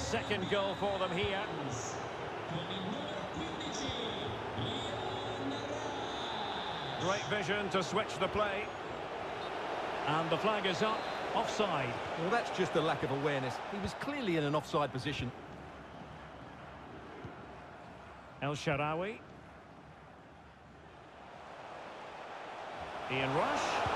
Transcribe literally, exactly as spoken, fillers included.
second goal for them here. Great vision to switch the play. And the flag is up. Offside. Well, that's just a lack of awareness. He was clearly in an offside position. El Shaarawy. Ian Rush.